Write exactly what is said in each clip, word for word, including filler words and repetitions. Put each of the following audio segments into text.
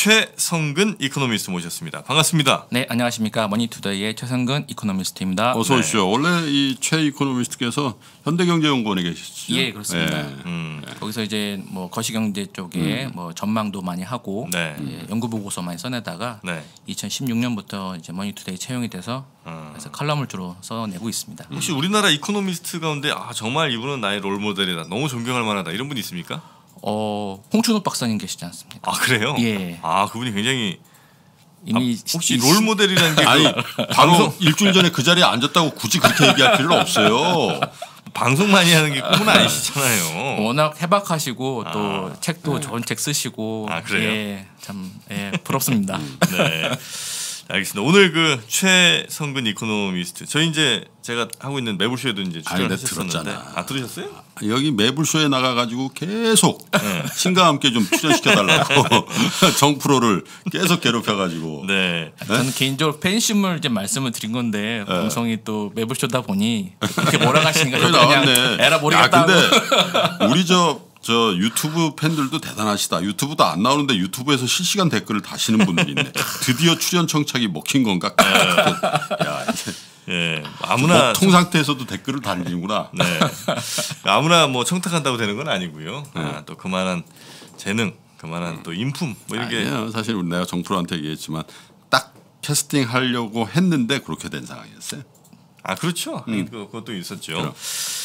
최성근 이코노미스트 모셨습니다. 반갑습니다. 네, 안녕하십니까. 머니투데이의 최성근 이코노미스트입니다. 어서 오십시오. 네. 원래 이 최 이코노미스트께서 현대경제연구원에 계시죠? 예, 그렇습니다. 네. 음. 거기서 이제 뭐 거시경제 쪽에 음. 뭐 전망도 많이 하고 네. 예, 연구 보고서 많이 써내다가 네. 이천십육 년부터 이제 머니투데이 채용이 돼서 음. 그래서 칼럼을 주로 써내고 있습니다. 혹시 우리나라 이코노미스트 가운데 아 정말 이분은 나의 롤 모델이다, 너무 존경할 만하다 이런 분 있습니까? 어, 홍춘욱 박사님 계시지 않습니까? 아 그래요? 예. 아 그분이 굉장히 이미 아, 혹시 롤 모델이라는 게 아니 그 방송 일주일 전에 그 자리에 앉았다고 굳이 그렇게 얘기할 필요는 없어요. 방송 많이 하는 게 꿈은 아니시잖아요. 워낙 해박하시고 또 아. 책도 좋은 책 쓰시고 아, 그래요? 예, 참 예, 부럽습니다. 네. 알겠습니다. 오늘 그 최성근 이코노미스트 저희 이제 제가 하고 있는 매불쇼에도 이제 아니, 내가 출연하셨었는데 들었잖아. 아 들으셨어요? 여기 매불쇼에 나가가지고 계속 네. 신과 함께 좀 출연시켜달라고 정프로를 계속 괴롭혀가지고 네. 저는 개인적으로 팬심을 이제 말씀을 드린 건데 방송이 또 매불쇼다 보니 그렇게 몰아가시니까 여기 저도 그냥 나왔네. 에라 모르겠다 야, 하고 근데 우리 저, 저 유튜브 팬들도 대단하시다. 유튜브도 안 나오는데 유튜브에서 실시간 댓글을 다시는 분들이 있네. 드디어 출연 청착이 먹힌 건가? 야, 이게 예. 아무나 통 상태에서도 댓글을 달리는구나. 네. 아무나 뭐 청탁한다고 되는 건 아니고요. 아, 또 그만한 재능, 그만한 또 인품 뭐 이런 게 아니에요. 사실 내가 정프로한테 얘기했지만 딱 캐스팅 하려고 했는데 그렇게 된 상황이었어요. 아 그렇죠. 음. 그- 그것도 있었죠. 그럼.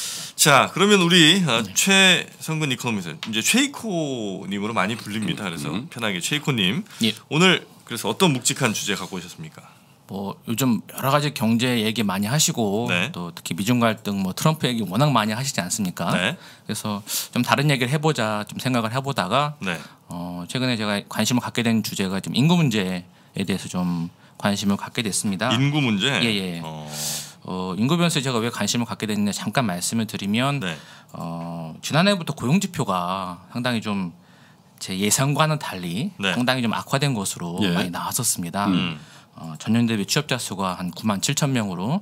자 그러면 우리 어, 최성근 이코노미스트 이제 최이코님으로 많이 불립니다. 그래서 음. 편하게 최이코님 예. 오늘 그래서 어떤 묵직한 주제 갖고 오셨습니까? 뭐 요즘 여러 가지 경제 얘기 많이 하시고 네. 또 특히 미중 갈등 뭐 트럼프 얘기 워낙 많이 하시지 않습니까? 네. 그래서 좀 다른 얘기를 해보자 좀 생각을 해보다가 네. 어, 최근에 제가 관심을 갖게 된 주제가 좀 인구 문제에 대해서 좀 관심을 갖게 됐습니다. 인구 문제. 예, 예. 어, 어, 인구 변수에 제가 왜 관심을 갖게 됐냐 잠깐 말씀을 드리면 네. 어, 지난해부터 고용 지표가 상당히 좀 제 예상과는 달리 네. 상당히 좀 악화된 것으로 예. 많이 나왔었습니다. 음. 어, 전년 대비 취업자 수가 한 구만 칠천 명으로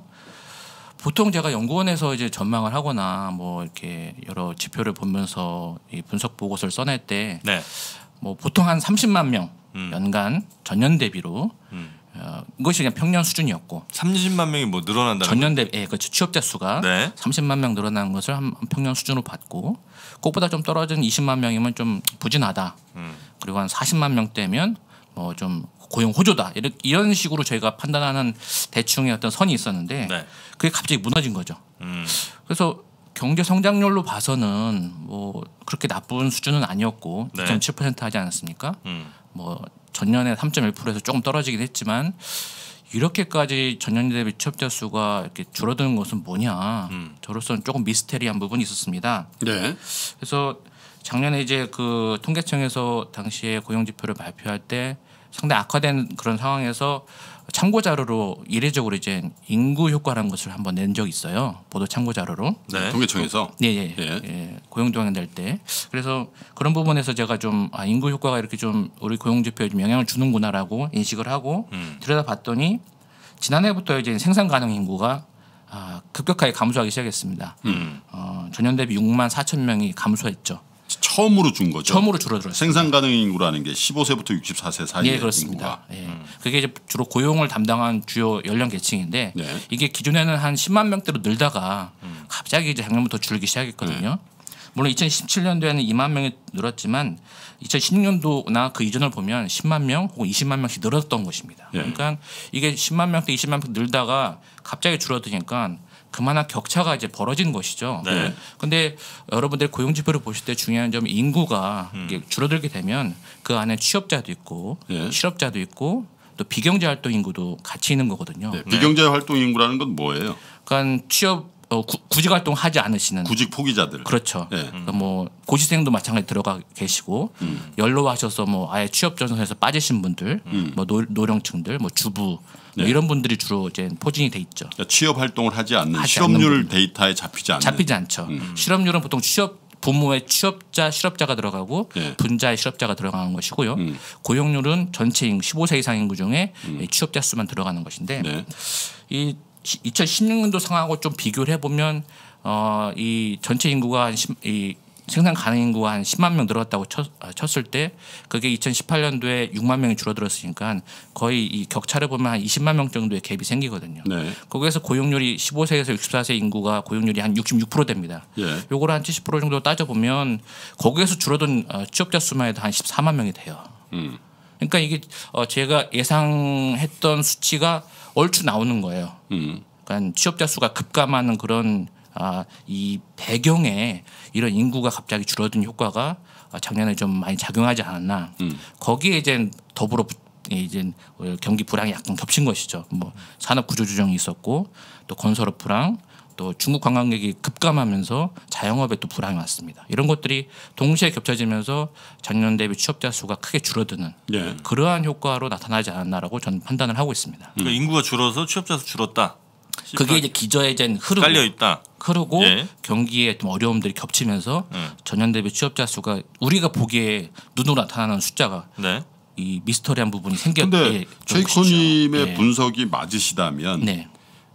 보통 제가 연구원에서 이제 전망을 하거나 뭐 이렇게 여러 지표를 보면서 이 분석 보고서를 써낼 때 네. 뭐 보통 한 삼십만 명 음. 연간 전년 대비로 음. 어, 이것이 그냥 평년 수준이었고 삼십만 명이 뭐 늘어난다는 전년 대비 예, 그 취업자 수가 네. 삼십만 명 늘어난 것을 한 평년 수준으로 봤고 그것보다 좀 떨어진 이십만 명이면 좀 부진하다. 음. 그리고 한 사십만 명대면 뭐 좀 고용 호조다. 이런 이런 식으로 저희가 판단하는 대충의 어떤 선이 있었는데 네. 그게 갑자기 무너진 거죠. 음. 그래서 경제 성장률로 봐서는 뭐 그렇게 나쁜 수준은 아니었고 네. 이 점 칠 퍼센트 하지 않았습니까? 음. 뭐 전년에 삼 점 일 퍼센트에서 조금 떨어지긴 했지만 이렇게까지 전년 대비 취업자 수가 이렇게 줄어드는 것은 뭐냐? 음. 저로서는 조금 미스테리한 부분이 있었습니다. 네. 그래서 작년에 이제 그 통계청에서 당시에 고용 지표를 발표할 때 상당히 악화된 그런 상황에서 참고 자료로 이례적으로 이제 인구 효과라는 것을 한번 낸 적이 있어요. 보도 참고 자료로. 네. 통계청에서 예, 예. 예. 예. 고용 동향 낼 때. 그래서 그런 부분에서 제가 좀 아, 인구 효과가 이렇게 좀 우리 고용 지표에 좀 영향을 주는구나라고 인식을 하고 음. 들여다봤더니 지난해부터 이제 생산 가능 인구가 아, 급격하게 감소하기 시작했습니다. 음. 어, 전년 대비 육만 사천 명이 감소했죠. 처음으로 준 거죠. 처음으로 줄어들었어요. 생산 가능 인구라는 게 십오 세부터 육십사 세 사이의 예, 그렇습니다. 인구가. 예. 그게 이제 주로 고용을 담당한 주요 연령 계층인데 네. 이게 기존에는 한 십만 명대로 늘다가 갑자기 이제 작년부터 줄기 시작했거든요. 물론 이천십칠 년도에는 이만 명이 늘었지만 이천십육 년도나 그 이전을 보면 십만 명 혹은 이십만 명씩 늘었던 것입니다. 예. 그러니까 이게 십만 명대 이십만 명 늘다가 갑자기 줄어드니까 그만한 격차가 이제 벌어진 것이죠. 네. 근데 여러분들 고용 지표를 보실 때 중요한 점은 인구가 이게 줄어들게 되면 그 안에 취업자도 있고 예. 실업자도 있고 또 비경제 활동 인구도 같이 있는 거거든요. 네. 비경제 활동 인구라는 건 뭐예요? 그러니까 취업 어, 구, 구직 활동 하지 않으시는 구직 포기자들. 그렇죠. 예. 그러니까 뭐 고시생도 마찬가지 들어가 계시고 연로하셔서 뭐 아예 취업 전선에서 빠지신 분들, 뭐 노, 노령층들, 뭐 주부 뭐 네. 이런 분들이 주로 이제 포진이 돼 있죠. 그러니까 취업 활동을 하지 않는 하지 실업률 않는 데이터에 잡히지 않는. 잡히지 않죠. 실업률은 보통 취업 부모의 취업자 실업자가 들어가고 네. 분자의 실업자가 들어가는 것이고요. 음. 고용률은 전체 인구 십오 세 이상 인구 중에 취업자 수만 들어가는 것인데 네. 이 이천십육 년도 상황하고 좀 비교를 해보면 어, 이 전체 인구가 한 십, 이 생산 가능 인구가 한 십만 명 늘었다고 쳤, 쳤을 때 그게 이천십팔 년도에 육만 명이 줄어들었으니까 거의 이 격차를 보면 한 이십만 명 정도의 갭이 생기거든요. 네. 거기에서 고용률이 십오 세에서 육십사 세 인구가 고용률이 한 육십육 퍼센트 됩니다. 예. 요거를 한 칠십 퍼센트 정도 따져보면 거기에서 줄어든 취업자 수만 해도 한 십사만 명이 돼요. 음. 그러니까 이게 제가 예상했던 수치가 얼추 나오는 거예요. 음. 그러니까 취업자 수가 급감하는 그런 아, 이 배경에 이런 인구가 갑자기 줄어든 효과가 작년에 좀 많이 작용하지 않았나. 음. 거기에 이제 더불어 이제 경기 불황이 약간 겹친 것이죠. 뭐 산업 구조 조정이 있었고 또 건설업 불황, 또 중국 관광객이 급감하면서 자영업에 또 불황이 왔습니다. 이런 것들이 동시에 겹쳐지면서 작년 대비 취업자 수가 크게 줄어드는 예. 그러한 효과로 나타나지 않았나라고 저는 판단을 하고 있습니다. 그러니까 인구가 줄어서 취업자 수 줄었다. 그게 이제 기저에 이제 흐르고 깔려 있다. 흐르고 예. 경기에 좀 어려움들이 겹치면서 예. 전년 대비 취업자 수가 우리가 보기에 눈으로 나타나는 숫자가 네. 이 미스터리한 부분이 생겨. 근데 최이코님의 예. 분석이 맞으시다면 네.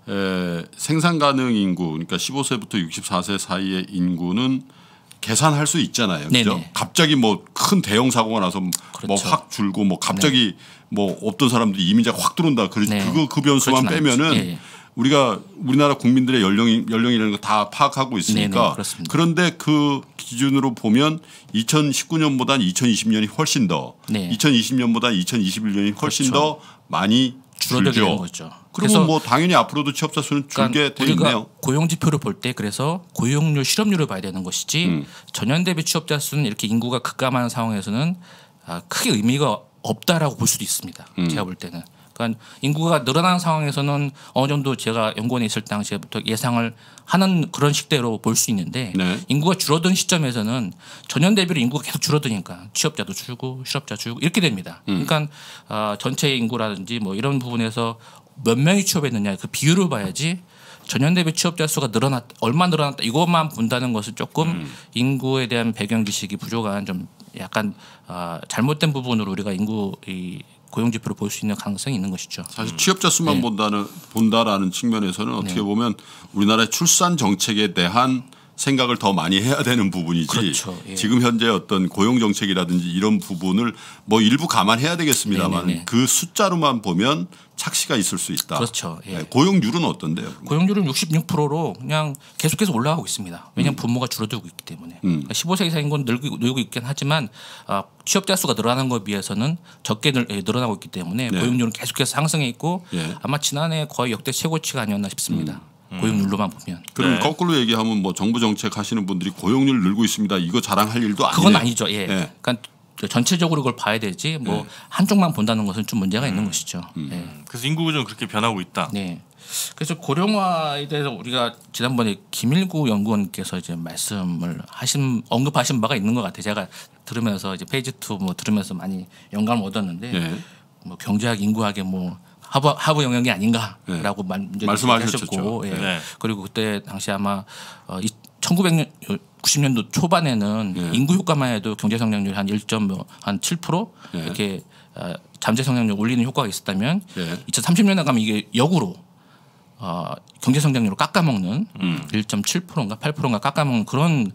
에, 생산 가능 인구 그러니까 십오 세부터 육십사 세 사이의 인구는 계산할 수 있잖아요. 그죠? 네네. 갑자기 뭐 큰 대형 사고가 나서 뭐 그렇죠. 확 줄고 뭐 갑자기 네. 뭐 없던 사람들이 이민자가 확 들어온다. 그, 네. 그거 그 변수만 빼면은 예. 우리가 우리나라 국민들의 연령 연령이라는 거 다 파악하고 있으니까 네네, 그런데 그 기준으로 보면 이천십구 년보다 이천이십 년이 훨씬 더 네. 이천이십 년보다 이천이십일 년이 훨씬 그렇죠. 더 많이 줄어들게 줄죠. 된 거죠. 그러면 뭐 당연히 앞으로도 취업자 수는 줄게 그러니까 돼 우리가 있네요. 고용 지표를 볼 때 그래서 고용률 실업률을 봐야 되는 것이지 음. 전년 대비 취업자 수는 이렇게 인구가 급감하는 상황에서는 아, 크게 의미가 없다라고 볼 수도 있습니다. 음. 제가 볼 때는. 그러니까 인구가 늘어나는 상황에서는 어느 정도 제가 연구원에 있을 당시에부터 예상을 하는 그런 식대로 볼 수 있는데 네. 인구가 줄어든 시점에서는 전년 대비로 인구가 계속 줄어드니까 취업자도 줄고 실업자 줄고 이렇게 됩니다. 음. 그러니까 어, 전체 인구라든지 뭐 이런 부분에서 몇 명이 취업했느냐 그 비율을 봐야지 전년 대비 취업자 수가 늘어났 얼마 늘어났다 이것만 본다는 것은 조금 음. 인구에 대한 배경 지식이 부족한 좀 약간 어, 잘못된 부분으로 우리가 인구 이 고용 지표를 볼 수 있는 가능성이 있는 것이죠. 사실 취업자 수만 네. 본다는 본다라는 측면에서는 어떻게 네. 보면 우리나라의 출산 정책에 대한 생각을 더 많이 해야 되는 부분이지. 그렇죠. 예. 지금 현재 어떤 고용 정책이라든지 이런 부분을 뭐 일부 감안해야 되겠습니다만 네네네. 그 숫자로만 보면 착시가 있을 수 있다. 그렇죠. 예. 네. 고용률은 어떤데요? 고용률은 육십육 퍼센트로 그냥 계속해서 올라가고 있습니다. 왜냐하면 음. 분모가 줄어들고 있기 때문에. 음. 그러니까 십오 세 이상 인구는 늘고, 늘고 있긴 하지만 아, 취업자 수가 늘어나는 것에 비해서는 적게 늘, 예, 늘어나고 있기 때문에 네. 고용률은 계속해서 상승해 있고 예. 아마 지난해 거의 역대 최고치가 아니었나 싶습니다. 음. 고용률로만 보면. 그럼 네. 거꾸로 얘기하면 뭐 정부 정책 하시는 분들이 고용률 늘고 있습니다. 이거 자랑할 일도 아니에요. 그건 아니죠. 예. 네. 그러니까 전체적으로 그걸 봐야 되지 뭐 네. 한쪽만 본다는 것은 좀 문제가 있는 것이죠. 음. 예. 그래서 인구 구조는 그렇게 변하고 있다. 네. 그래서 고령화에 대해서 우리가 지난번에 김일구 연구원께서 이제 말씀을 하신 언급하신 바가 있는 것 같아요. 제가 들으면서 이제 페이지 투 뭐 들으면서 많이 영감을 얻었는데 네. 뭐 경제학 인구학의 뭐 하부 하부 영역이 아닌가라고 네. 말 말씀하셨죠. 예. 네. 그리고 그때 당시 아마 어, 천구백 년 구십 년도 초반에는 네. 인구 효과만 해도 경제 성장률이 한 일 점 한 칠 퍼센트 네. 이렇게 어, 잠재 성장률 올리는 효과가 있었다면 네. 이천삼십 년에 가면 이게 역으로 어, 경제 성장률을 깎아먹는 음. 일 점 칠 퍼센트인가 팔 퍼센트인가 깎아먹는 그런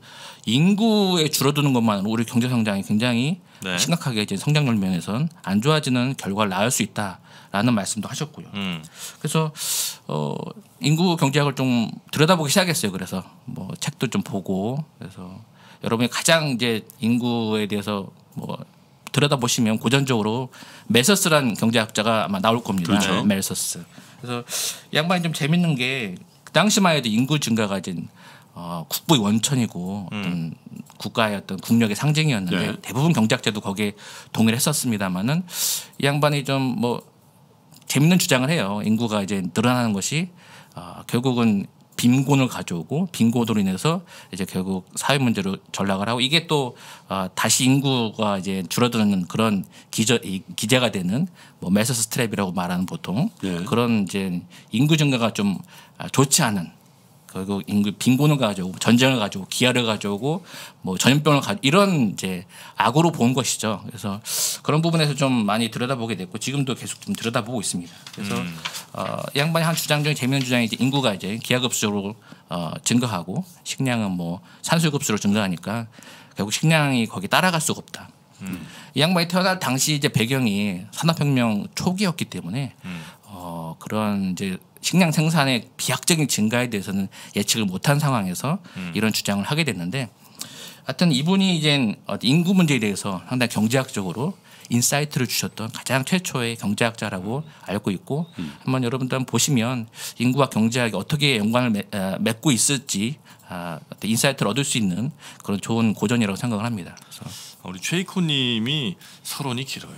인구에 줄어드는 것만으로 우리 경제 성장이 굉장히 네. 심각하게 이제 성장률 면에선 안 좋아지는 결과를 낳을 수 있다라는 말씀도 하셨고요. 음. 그래서 어, 인구 경제학을 좀 들여다보기 시작했어요. 그래서 뭐 책도 좀 보고 그래서 여러분이 가장 이제 인구에 대해서 뭐 들여다보시면 고전적으로 멜서스란 경제학자가 아마 나올 겁니다. 그렇죠. 멜서스. 그래서 이 양반이 좀 재밌는 게 그 당시만 해도 인구 증가가 이제 어, 국부의 원천이고 어떤 음. 국가의 어떤 국력의 상징이었는데 네. 대부분 경제학자도 거기에 동의를 했었습니다만은 이 양반이 좀 뭐 재밌는 주장을 해요. 인구가 이제 늘어나는 것이 어, 결국은 빈곤을 가져오고 빈곤으로 인해서 이제 결국 사회 문제로 전락을 하고 이게 또 어, 다시 인구가 이제 줄어드는 그런 기저, 기제가 되는 뭐 메서스 트랩이라고 말하는 보통 네. 그런 이제 인구 증가가 좀 좋지 않은 결국 인구 빈곤을 가져오고 전쟁을 가져오고 기아를 가져오고 뭐 전염병을 가져 이런 이제 악으로 본 것이죠. 그래서 그런 부분에서 좀 많이 들여다보게 됐고 지금도 계속 좀 들여다보고 있습니다. 그래서 음. 어, 이 양반이 한 주장 중에 재미있는 주장이 이제 인구가 이제 기하급수로 어, 증가하고 식량은 뭐 산술급수로 증가하니까 결국 식량이 거기 따라갈 수가 없다. 음. 이 양반이 태어날 당시 이제 배경이 산업혁명 초기였기 때문에 음. 어, 그런 이제 식량 생산의 비약적인 증가에 대해서는 예측을 못한 상황에서 음. 이런 주장을 하게 됐는데, 하여튼 이분이 이제 인구 문제에 대해서 상당히 경제학적으로 인사이트를 주셨던 가장 최초의 경제학자라고 음. 알고 있고 음. 한번 여러분들 한번 보시면 인구와 경제학이 어떻게 연관을 맺, 어, 맺고 있을지 아, 인사이트를 얻을 수 있는 그런 좋은 고전이라고 생각을 합니다. 그래서 우리 최이코님이 서론이 길어요.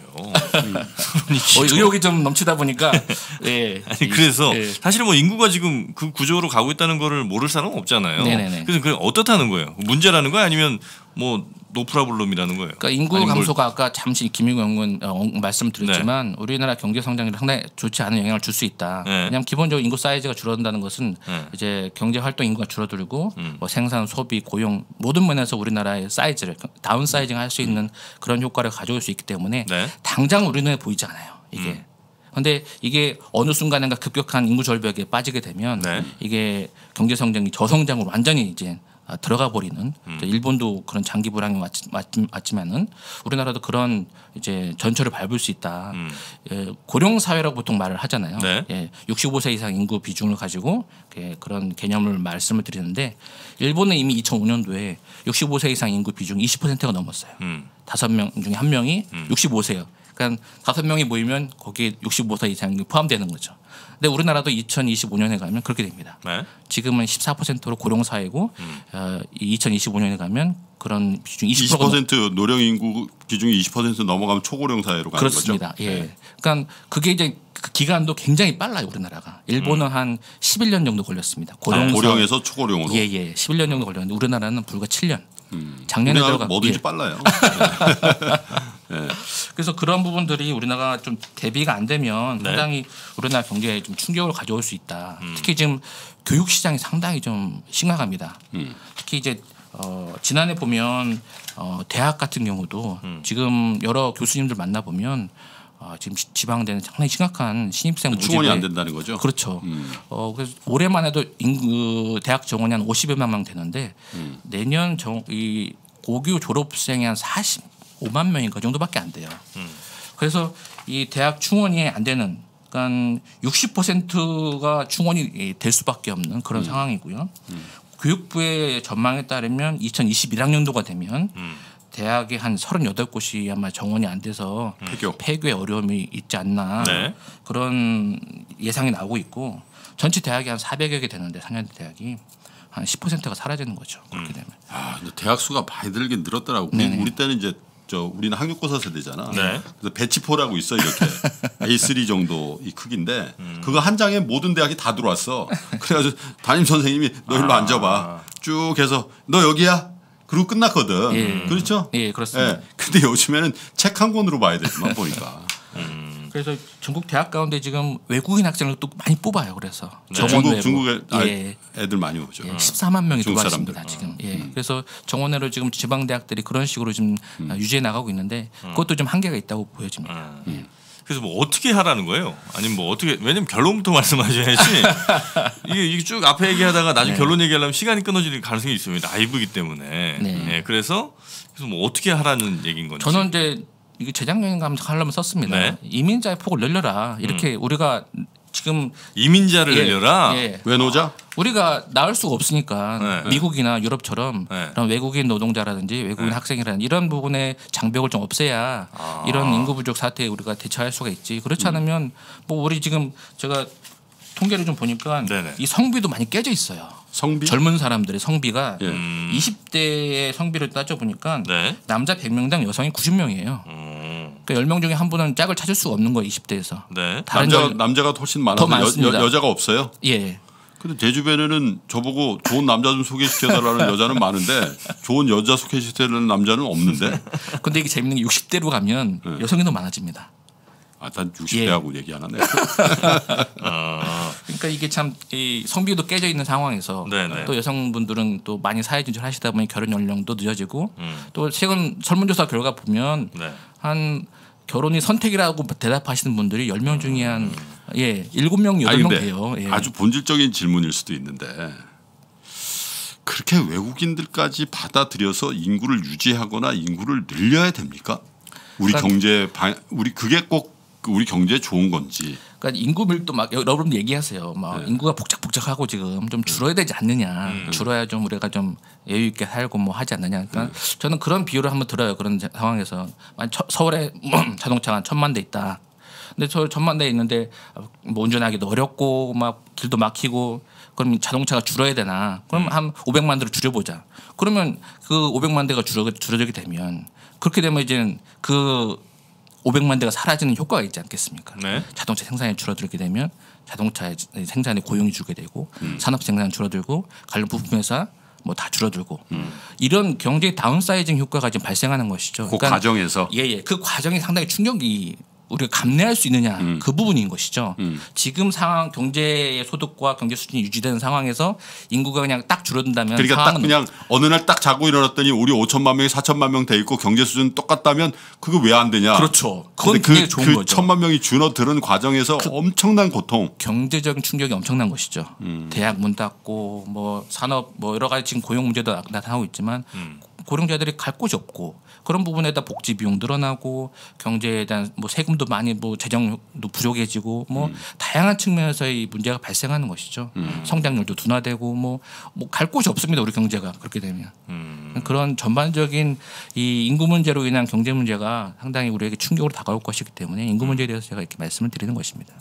서론이 길어. 어, 의욕이 좀 넘치다 보니까 예. 아니 그래서 예. 사실 뭐 인구가 지금 그 구조로 가고 있다는 거를 모를 사람은 없잖아요. 네네네. 그래서 그 어떻다는 거예요? 문제라는 거야 아니면 뭐 노프라블럼이라는 거예요? 그러니까 인구 감소가 아까 잠시 김일구 연구원 어, 말씀드렸지만 네. 우리나라 경제 성장에 상당히 좋지 않은 영향을 줄 수 있다. 네. 왜냐하면 기본적으로 인구 사이즈가 줄어든다는 것은 네. 이제 경제 활동 인구가 줄어들고 음. 뭐 생산, 소비, 고용 모든 면에서 우리나라의 사이즈를 다운 사이징 할 수 있는 그런 효과를 가져올 수 있기 때문에 네. 당장 우리 눈에 보이지 않아요. 이게. 그런데 음. 이게 어느 순간인가 급격한 인구 절벽에 빠지게 되면 네. 이게 경제 성장이 저성장으로 완전히 이제 들어가 버리는 음. 일본도 그런 장기 불황이 왔지, 왔지만은 우리나라도 그런 이제 전철을 밟을 수 있다. 음. 예, 고령 사회라고 보통 말을 하잖아요. 네. 예, 육십오 세 이상 인구 비중을 가지고 예, 그런 개념을 말씀을 드리는데 일본은 이미 이천오 년도에 육십오 세 이상 인구 비중 이십 퍼센트가 넘었어요. 음. 다섯 명 중에 한 명이 음. 육십오 세예요. 그러니까 다섯 명이 모이면 거기에 육십오 세 이상이 포함되는 거죠. 근데 우리나라도 이천이십오 년에 가면 그렇게 됩니다. 네. 지금은 십사 퍼센트로 고령 사회고 음. 어, 이천이십오 년에 가면 그런 비중이 이십 퍼센트 이십 퍼센트 노령 인구 기준이 이십 퍼센트 넘어가면 초고령 사회로 가는 그렇습니다. 거죠. 예. 네. 그러니까 그게 이제 그 기간도 굉장히 빨라요. 우리나라가. 일본은 음. 한 십일 년 정도 걸렸습니다. 고령 아, 고령에서 초고령으로. 예예. 예. 십일 년 정도 걸렸는데 우리나라는 불과 칠 년. 음. 작년에 들어가 뭐든지 예. 빨라요. 네. 그래서 그런 부분들이 우리나라가 좀 대비가 안 되면 네. 상당히 우리나라 경제에 좀 충격을 가져올 수 있다. 음. 특히 지금 교육 시장이 상당히 좀 심각합니다. 음. 특히 이제 어, 지난해 보면 어, 대학 같은 경우도 음. 지금 여러 교수님들 만나 보면 어, 지금 지방대는 상당히 심각한 신입생 모집에 충원이 안 된다는 거죠. 그렇죠. 음. 어, 그래서 올해만 해도 인구 대학 정원이 한 오십여만 명 되는데 음. 내년 정, 이 고교 졸업생이 한 사십오만 명인가 그 정도밖에 안 돼요. 음. 그래서 이 대학 충원이 안 되는, 그러니까 육십 퍼센트가 충원이 될 수밖에 없는 그런 음. 상황이고요. 음. 교육부의 전망에 따르면 이천이십일 학년도가 되면 음. 대학에 한 서른여덟 곳이 아마 정원이 안 돼서 음. 폐교의 어려움이 있지 않나 네. 그런 예상이 나오고 있고, 전체 대학이 한 사백여 개 되는데 사 년제 대학이 한 십 퍼센트가 사라지는 거죠. 그렇게 되면. 음. 아, 근데 대학 수가 많이 늘긴 늘었더라고. 우리, 우리 때는 이제 저 우리는 학력고사 세대잖아. 네. 그래서 배치포라고 있어 이렇게 에이 쓰리 정도 이 크기인데 음. 그거 한 장에 모든 대학이 다 들어왔어. 그래가지고 담임 선생님이 너 일로 아. 앉아봐. 쭉 해서 너 여기야. 그리고 끝났거든. 예. 그렇죠? 예, 그렇습니다. 예. 근데 요즘에는 책 한 권으로 봐야 되지만 보니까. 음. 그래서 전국 대학 가운데 지금 외국인 학생을 또 많이 뽑아요. 그래서 네. 중국 중국에 예. 애들 많이 오죠. 예. 십사만 명이 들어왔습니다. 지금. 예. 음. 그래서 정원외로 지금 지방 대학들이 그런 식으로 지금 음. 유지해 나가고 있는데 그것도 좀 한계가 있다고 보여집니다. 음. 예. 그래서 뭐 어떻게 하라는 거예요? 아니면 뭐 어떻게, 왜냐면 결론부터 말씀하셔야지. 이게, 이게 쭉 앞에 얘기하다가 나중에 네. 결론 얘기하려면 시간이 끊어질 가능성이 있어요. 라이브이기 때문에. 네. 네. 그래서 그래서 뭐 어떻게 하라는 얘기인 건지. 저는 이제 이게 재작년인가 하려면 썼습니다. 네. 이민자의 폭을 늘려라. 이렇게 음. 우리가 지금 이민자를 예, 늘려라. 예. 왜 노자? 우리가 나을 수가 없으니까 네. 미국이나 유럽처럼 네. 그런 외국인 노동자라든지 외국인 네. 학생이라든지 이런 부분의 장벽을 좀 없애야 아. 이런 인구 부족 사태에 우리가 대처할 수가 있지. 그렇지 않으면 음. 뭐 우리 지금 제가 통계를 좀 보니까 네네. 이 성비도 많이 깨져 있어요. 성비? 젊은 사람들의 성비가 예. 음. 이십 대의 성비를 따져보니까 네. 남자 백 명당 여성이 구십 명이에요. 음. 그러니까 열 명 중에 한 분은 짝을 찾을 수가 없는 거예요. 이십 대에서. 네. 남자가, 절... 남자가 훨씬 많아서 여, 여, 여자가 없어요? 예. 근데 제 주변에는 저보고 좋은 남자 좀 소개시켜달라는 여자는 많은데 좋은 여자 소개시켜달라는 남자는 없는데. 근데 이게 재밌는 게 육십 대로 가면 네. 여성이 더 많아집니다. 아, 난 육십 대하고 예. 얘기 안 하네. 어. 그러니까 이게 참 이 성비도 깨져 있는 상황에서 네네. 또 여성분들은 또 많이 사회 진출하시다 보니 결혼 연령도 늦어지고 음. 또 최근 설문조사 결과 보면 네. 한 결혼이 선택이라고 대답하시는 분들이 열 명 중에 한 음. 예, 일곱 명, 여덟 명 돼요. 예. 아주 본질적인 질문일 수도 있는데 그렇게 외국인들까지 받아들여서 인구를 유지하거나 인구를 늘려야 됩니까? 우리 그러니까 경제 우리 그게 꼭 우리 경제에 좋은 건지. 그러니까 인구 밀도 막 여러분 얘기하세요. 막 네. 인구가 복작복작하고 지금 좀 줄어야 되지 않느냐. 음. 줄어야 좀 우리가 좀 여유 있게 살고 뭐 하지 않느냐. 그러니까 음. 저는 그런 비유를 한번 들어요. 그런 상황에서 서울에 자동차가 한 천만 대 있다. 근데 저 천만 대 있는데 뭐 운전하기도 어렵고 막 길도 막히고 그럼 자동차가 줄어야 되나? 그럼 음. 한 오백만 대로 줄여보자. 그러면 그 오백만 대가 줄어 줄어들게 되면 그렇게 되면 이제 그 오백만 대가 사라지는 효과가 있지 않겠습니까? 네. 자동차 생산이 줄어들게 되면 자동차 생산에 고용이 줄게 되고 음. 산업 생산이 줄어들고 관련 부품 회사 뭐 다 줄어들고 음. 이런 경제 다운사이징 효과가 지금 발생하는 것이죠. 그 그러니까 과정에서 예예 그 과정이 상당히 충격이 우리가 감내할 수 있느냐 음. 그 부분인 것이죠. 음. 지금 상황 경제의 소득과 경제 수준이 유지되는 상황에서 인구가 그냥 딱 줄어든다면 그러니까 딱 그냥 어느 날 딱 자고 일어났더니 우리 오천만 명이 사천만 명 돼 있고 경제 수준 똑같다면 그거 왜 안 되냐. 그렇죠. 그건 굉장히 그, 좋은 그 거죠. 천만 명이 줄어드는 과정에서 그 엄청난 고통. 경제적인 충격이 엄청난 것이죠. 음. 대학 문 닫고 뭐 산업 뭐 여러 가지 지금 고용 문제도 나타나고 있지만 음. 고령자들이 갈 곳이 없고 그런 부분에다 복지 비용 늘어나고 경제에 대한 뭐 세금도 많이 뭐 재정도 부족해지고 뭐 음. 다양한 측면에서의 문제가 발생하는 것이죠. 음. 성장률도 둔화되고 뭐 뭐 갈 곳이 없습니다. 우리 경제가 그렇게 되면 음. 그런 전반적인 이 인구 문제로 인한 경제 문제가 상당히 우리에게 충격으로 다가올 것이기 때문에 인구 문제에 대해서 제가 이렇게 말씀을 드리는 것입니다.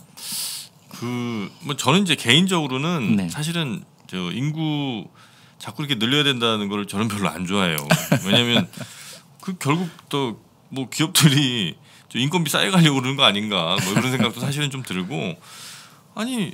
그 뭐 저는 이제 개인적으로는 네. 사실은 저 인구 자꾸 이렇게 늘려야 된다는 걸 저는 별로 안 좋아해요. 왜냐하면 그 결국 또 뭐 기업들이 인건비 쌓여가려고 그러는 거 아닌가 뭐 그런 생각도 사실은 좀 들고 아니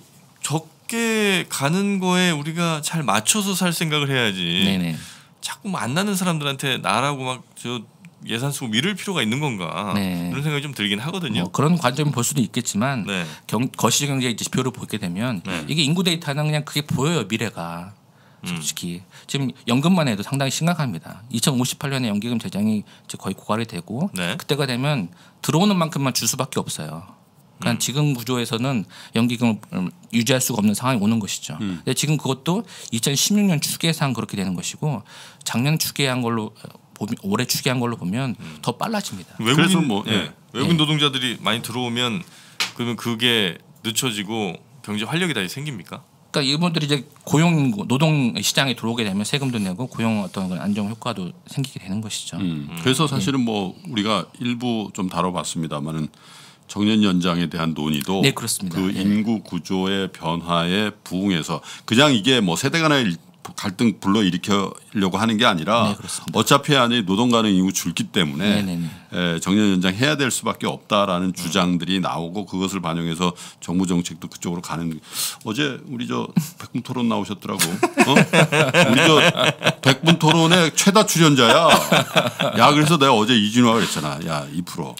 적게 가는 거에 우리가 잘 맞춰서 살 생각을 해야지. 네네. 자꾸 뭐 안 나는 사람들한테 나라고 막 저 예산 쓰고 미룰 필요가 있는 건가 네. 그런 생각이 좀 들긴 하거든요. 뭐 그런 관점을 볼 수도 있겠지만 네. 경, 거시경제 지표를 보게 되면 네. 이게 인구 데이터는 그냥 그게 보여요 미래가. 솔직히 음. 지금 연금만 해도 상당히 심각합니다. 이천오십팔 년에 연기금 재정이 이제 거의 고갈이 되고 네. 그때가 되면 들어오는 만큼만 줄 수밖에 없어요. 그러니까 음. 지금 구조에서는 연기금을 유지할 수가 없는 상황이 오는 것이죠. 음. 근데 지금 그것도 이천십육 년 추계상 그렇게 되는 것이고 작년 추계한 걸로 올해 추계한 걸로 보면 음. 더 빨라집니다. 외국인 뭐 예. 외국인 노동자들이 많이 들어오면 그러면 그게 늦춰지고 경제 활력이 다시 생깁니까? 그러니까 이분들이 이제 고용 노동 시장에 들어오게 되면 세금도 내고 고용 어떤 안정 효과도 생기게 되는 것이죠. 음. 그래서 사실은 뭐 우리가 일부 좀 다뤄봤습니다만은 정년 연장에 대한 논의도 네, 그렇습니다. 그 네. 인구 구조의 변화에 부응해서 그냥 이게 뭐 세대 간의 갈등 불러 일으키려고 하는 게 아니라 네, 어차피 아니 노동 가능 인구 줄기 때문에 에, 정년 연장 해야 될 수밖에 없다라는 주장들이 나오고 그것을 반영해서 정부 정책도 그쪽으로 가는. 어제 우리 저 백분 토론 나오셨더라고. 어? 우리 저 백분 토론의 최다 출연자야. 야 그래서 내가 어제 이진화가 그랬잖아. 야 이 퍼센트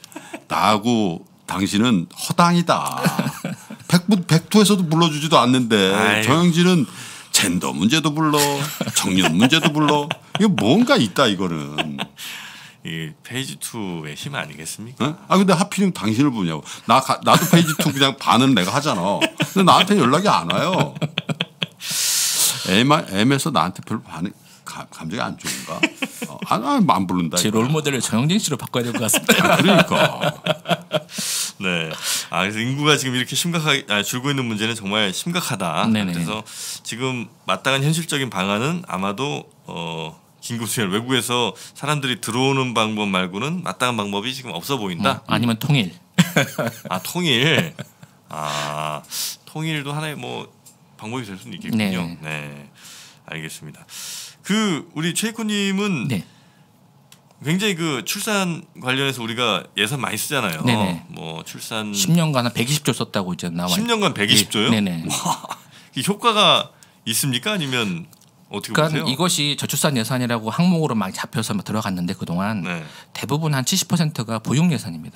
나하고 당신은 허당이다. 백분 백투에서도 불러주지도 않는데 아유. 정영진은 젠더 문제도 불러, 청년 문제도 불러. 이거 뭔가 있다 이거는. 이 페이지 투의 힘 아니겠습니까? 어? 아 근데 하필이면 당신을 보냐고. 나 가, 나도 페이지 투 그냥 반은 내가 하잖아. 근데 나한테 연락이 안 와요. M, M에서 나한테 별로 반응 가, 감정이 안 좋은가? 어, 안, 안 부른다. 제 롤 모델을 정영진 씨로 바꿔야 될 것 같습니다. 아, 그러니까. 네. 아 그래서 인구가 지금 이렇게 심각하게 아, 줄고 있는 문제는 정말 심각하다. 네네. 그래서 지금 마땅한 현실적인 방안은 아마도 어, 긴급수혈 외국에서 사람들이 들어오는 방법 말고는 마땅한 방법이 지금 없어 보인다. 뭐, 아니면 통일. 아 통일. 아 통일도 하나의 뭐 방법이 될 수는 있겠군요. 네. 네. 알겠습니다. 그 우리 최이코님은 네. 굉장히 그 출산 관련해서 우리가 예산 많이 쓰잖아요. 네네. 뭐 출산 십 년간 한 백이십 조 썼다고 이제 나와요. 십 년간 백이십 조요? 네네. 이 효과가 있습니까? 아니면 어떻게 그러니까 보세요? 이것이 저출산 예산이라고 항목으로 많이 잡혀서 들어갔는데 그동안 네. 대부분 한 칠십 퍼센트가 보육 예산입니다.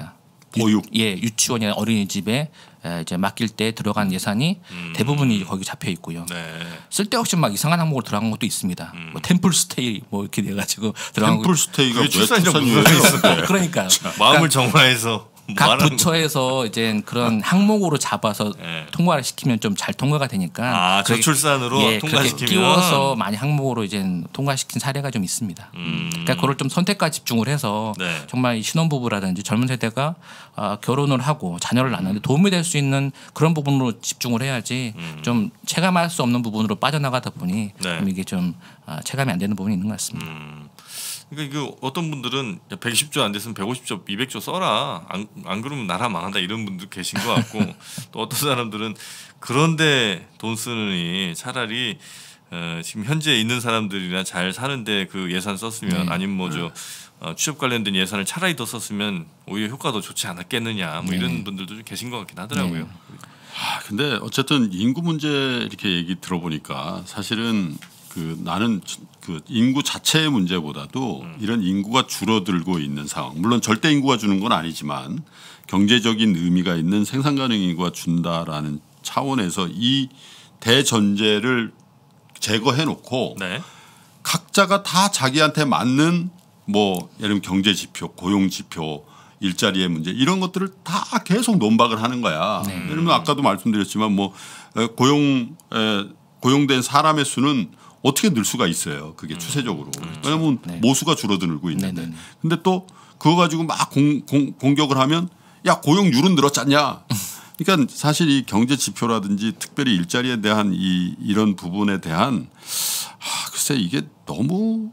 보육. 유, 예, 유치원이나 어린이집에 이제 맡길 때 들어간 예산이 음. 대부분이 거기 잡혀 있고요. 네. 쓸데없이 막 이상한 항목으로 들어간 것도 있습니다. 음. 뭐 템플 스테이 뭐 이렇게 돼가지고 들어간 템플 스테이가 왜 출산이라고 있어요? 그러니까 마음을 정화해서. 각 부처에서 이제 그런 항목으로 잡아서 네. 통과를 시키면 좀 잘 통과가 되니까 아, 저출산으로 예, 통과시키면 끼워서 많이 항목으로 이제 통과시킨 사례가 좀 있습니다. 음. 그러니까 그걸 좀 선택과 집중을 해서 네. 정말 이 신혼부부라든지 젊은 세대가 어, 결혼을 하고 자녀를 낳는데 도움이 될 수 있는 그런 부분으로 집중을 해야지 음. 좀 체감할 수 없는 부분으로 빠져나가다 보니 네. 좀 이게 좀 어, 체감이 안 되는 부분이 있는 것 같습니다. 음. 그러니까 이거 어떤 분들은 백이십 조 안 됐으면 백오십 조, 이백 조 써라. 안, 안 그러면 나라 망한다 이런 분들 계신 것 같고 또 어떤 사람들은 그런데 돈 쓰느니 차라리 어, 지금 현재 있는 사람들이나 잘 사는데 그 예산 썼으면 네. 아니면 뭐 저 어, 취업 관련된 예산을 차라리 더 썼으면 오히려 효과도 좋지 않았겠느냐 뭐 네. 이런 분들도 좀 계신 것 같긴 하더라고요. 네. 아, 근데 어쨌든 인구 문제 이렇게 얘기 들어보니까 사실은 그 나는 그 인구 자체의 문제보다도 음. 이런 인구가 줄어들고 있는 상황. 물론 절대 인구가 주는 건 아니지만 경제적인 의미가 있는 생산 가능 인구가 준다라는 차원에서 이 대전제를 제거해 놓고 네. 각자가 다 자기한테 맞는 뭐 예를 들면 경제 지표, 고용 지표, 일자리의 문제 이런 것들을 다 계속 논박을 하는 거야. 네. 예를 들면 아까도 말씀드렸지만 뭐 고용 에, 고용된 사람의 수는 어떻게 늘 수가 있어요. 그게 음, 추세적으로. 그렇죠. 왜냐하면 네. 모수가 줄어들고 있는데. 네네. 근데 또 그거 가지고 막 공, 공, 공격을 하면 야 고용률은 늘었잖냐. 그러니까 사실 이 경제 지표라든지 특별히 일자리에 대한 이 이런 부분에 대한 아, 글쎄 이게 너무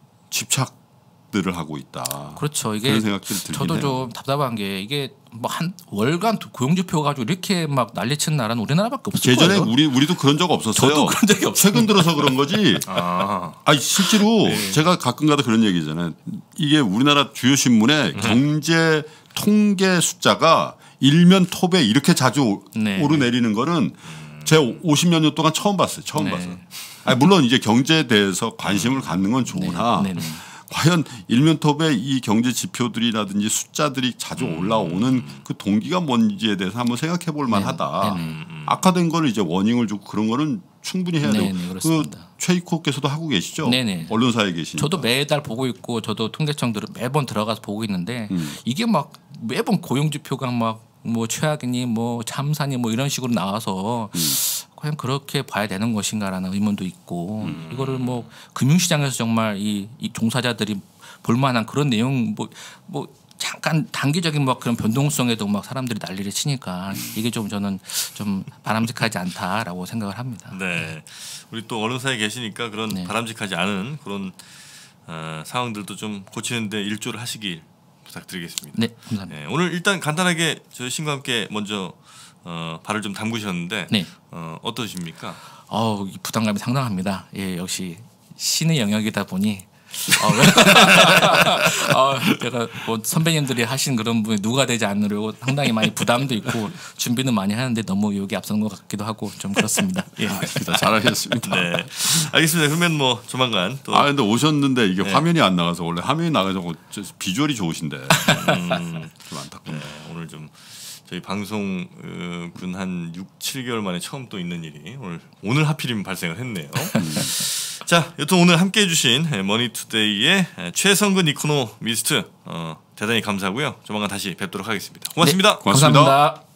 집착들을 하고 있다. 그렇죠. 이게 저도 해요. 좀 답답한 게 이게 뭐 한 월간 고용지표 가지고 이렇게 막 난리치는 나라는 우리나라밖에 없을 예전에 거예요. 예전에 우리 우리도 그런 적 없었어요. 저도 그런 적이 없어요. 최근 들어서 그런 거지. 아, 아니 실제로 네. 제가 가끔가다 그런 얘기잖아요. 이게 우리나라 주요 신문에 음. 경제 통계 숫자가 일면 톱에 이렇게 자주 네. 오르내리는 거는 제가 오십 년 동안 처음 봤어요. 처음 네. 봤어요. 아니, 물론 이제 경제에 대해서 관심을 갖는 건 좋으나. 네. 네. 네. 과연 일면톱에 이 경제 지표들이라든지 숫자들이 자주 올라오는 음. 그 동기가 뭔지에 대해서 한번 생각해 볼 만하다. 네. 악화된 거를 이제 워닝을 주고 그런 거는 충분히 해야 되고. 그 최이코께서도 하고 계시죠? 네네. 언론사에 계시니까. 저도 매달 보고 있고 저도 통계청들은 매번 들어가서 보고 있는데 음. 이게 막 매번 고용 지표가 막 뭐 최악이니 뭐 참사니 뭐 이런 식으로 나와서 음. 과연 그렇게 봐야 되는 것인가라는 의문도 있고 음. 이거를 뭐 금융시장에서 정말 이, 이 종사자들이 볼만한 그런 내용 뭐, 뭐 잠깐 단기적인 막 그런 변동성에도 막 사람들이 난리를 치니까 이게 좀 저는 좀 바람직하지 않다라고 생각을 합니다. 네, 우리 또 언론사에 계시니까 그런 네. 바람직하지 않은 그런 어, 상황들도 좀 고치는데 일조를 하시길 부탁드리겠습니다. 네, 감사합니다. 네, 오늘 일단 간단하게 저희 신과 함께 먼저 어, 발을 좀 담그셨는데 네. 어, 어떠십니까? 어, 부담감이 상당합니다. 예, 역시 신의 영역이다 보니 어, 어, 제가 뭐 선배님들이 하신 그런 분이 누가 되지 않으려고 상당히 많이 부담도 있고 준비는 많이 하는데 너무 여기 앞선 것 같기도 하고 좀 그렇습니다. 예, 알겠습니다. 잘하셨습니다. 네, 알겠습니다. 그러면 뭐 조만간 또. 아 근데 오셨는데 이게 네. 화면이 안 나가서 원래 화면이 나가서 비주얼이 좋으신데 음, 좀 안타깝네요. 네, 오늘 좀. 저희 방송은 한 육, 칠 개월 만에 처음 또 있는 일이 오늘 오늘 하필이면 발생을 했네요. 자, 여튼 오늘 함께 해주신 머니투데이의 최성근 이코노미스트 어, 대단히 감사하고요. 조만간 다시 뵙도록 하겠습니다. 고맙습니다. 네, 고맙습니다. 감사합니다.